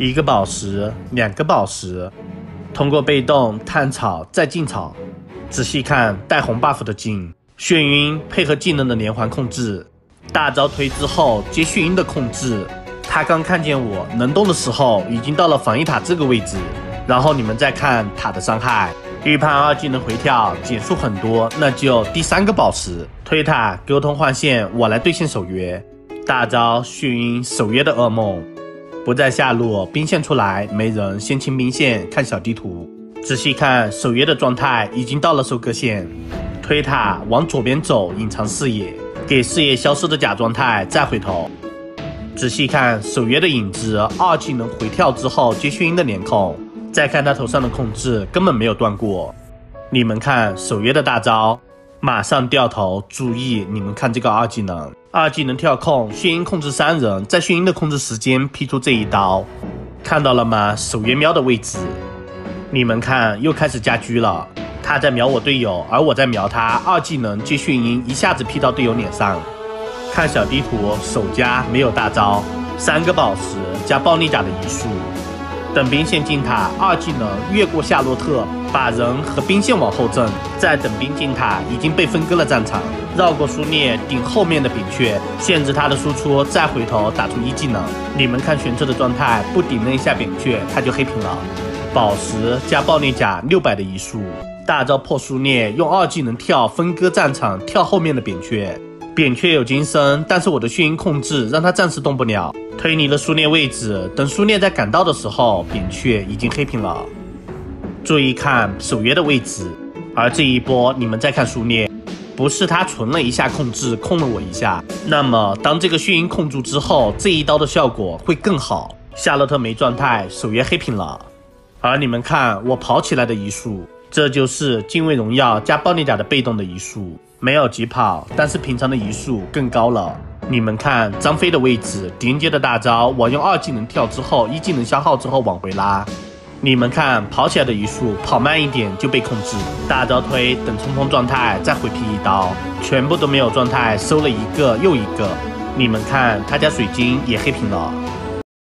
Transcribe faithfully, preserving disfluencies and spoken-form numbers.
一个宝石，两个宝石，通过被动探草再进草。仔细看带红 buff 的镜，眩晕配合技能的连环控制，大招推之后接眩晕的控制。他刚看见我能动的时候，已经到了防御塔这个位置。然后你们再看塔的伤害，预判二技能回跳减速很多，那就第三个宝石。推塔沟通换线，我来兑现守约。大招眩晕守约的噩梦，不在下路，兵线出来没人，先清兵线，看小地图。仔细看守约的状态已经到了收割线，推塔往左边走，隐藏视野，给视野消失的假状态再回头。仔细看守约的影子，二技能回跳之后接眩晕的连控，再看他头上的控制根本没有断过。你们看守约的大招，马上掉头，注意你们看这个二技能，二技能跳控，眩晕控制三人，在眩晕的控制时间劈出这一刀，看到了吗？守约瞄的位置，你们看又开始加狙了，他在瞄我队友，而我在瞄他，二技能接眩晕一下子劈到队友脸上。看小地图，守家没有大招，三个宝石加暴力甲的移速，等兵线进塔，二技能越过夏洛特，把人和兵线往后震，再等兵进塔，已经被分割了战场，绕过苏聂顶后面的扁鹊，限制他的输出，再回头打出一技能。你们看玄策的状态，不顶那一下扁鹊他就黑屏了。宝石加暴力甲六百的移速，大招破苏聂，用二技能跳分割战场，跳后面的扁鹊。扁鹊有金身，但是我的眩晕控制让他暂时动不了，推离了苏聂位置。等苏聂在赶到的时候，扁鹊已经黑屏了。注意看守约的位置，而这一波你们再看苏聂，不是他存了一下控制，控了我一下，那么当这个眩晕控住之后，这一刀的效果会更好。夏洛特没状态，守约黑屏了。而你们看我跑起来的移速，这就是敬畏荣耀加暴力甲的被动的移速。没有疾跑，但是平常的移速更高了。你们看张飞的位置，连接的大招，我用二技能跳之后，一技能消耗之后往回拉。你们看跑起来的移速，跑慢一点就被控制，大招推，等冲锋状态再回劈一刀，全部都没有状态，收了一个又一个。你们看他家水晶也黑屏了。